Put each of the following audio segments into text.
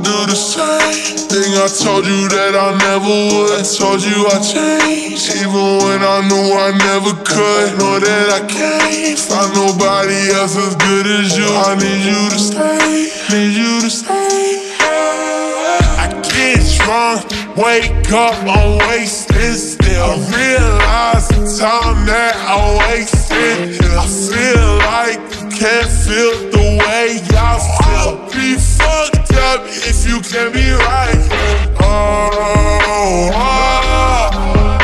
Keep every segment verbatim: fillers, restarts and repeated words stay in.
do the same thing I told you that I never would. I told you I changed, even when I knew I never could. Know that I can't find nobody else as good as you. I need you to stay, need you to stay. I get drunk, wake up, I'm wasted still. I realize the time that I wasted. I feel like you can't feel the way I feel. Be fucked up if you can't be right. Oh, oh, oh,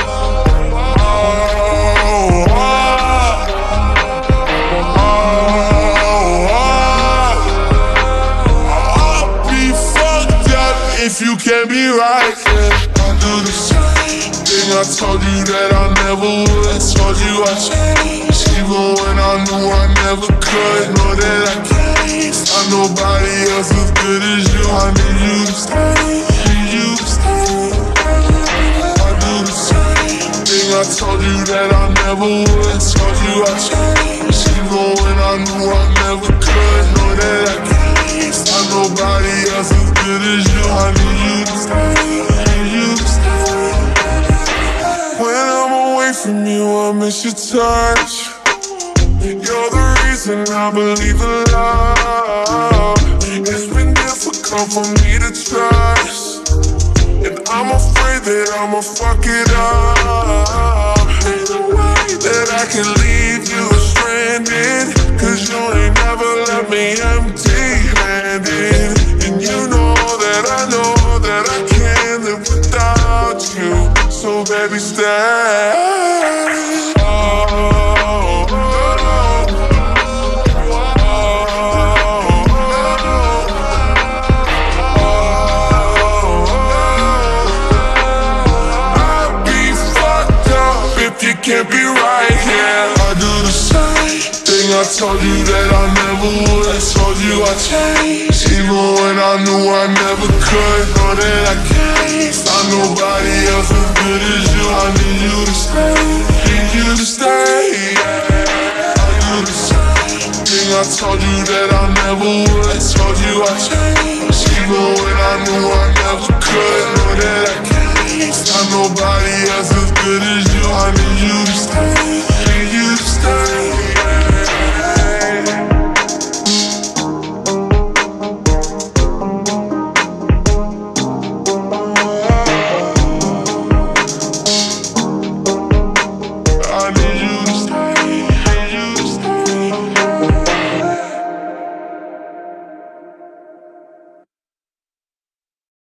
if you can't be right, yeah. I do the same thing I told you that I never would. I told you I changed, even when I knew I never could. Know that I can't find nobody else as good as you. I need you to stay, need you to stay. I do the same thing I told you that I never would. I told you I changed, even when I knew I never could. Know that I can't find nobody else as good as you. I need you to stay, need you to stay. When I'm away from you, I miss your touch. You're the reason I believe in love. It's been difficult for me to trust, and I'm afraid that I'ma fuck it up. Ain't no way that I can leave you stranded, cause you ain't never left me empty-handed. And you know that I know that I can't live without you. So baby, stay. Oh, oh, oh, I'll be fucked up if you can't be right here. I do the same thing I told you that I never would. I told you I changed, even when I knew I never could. Know that I can't find nobody else as good as you. I need you to stay, need you to stay. I do the same thing I told you that I never would. I told you I changed, even when I knew I never could. Know that I can't find nobody else as good as you. I need you to stay.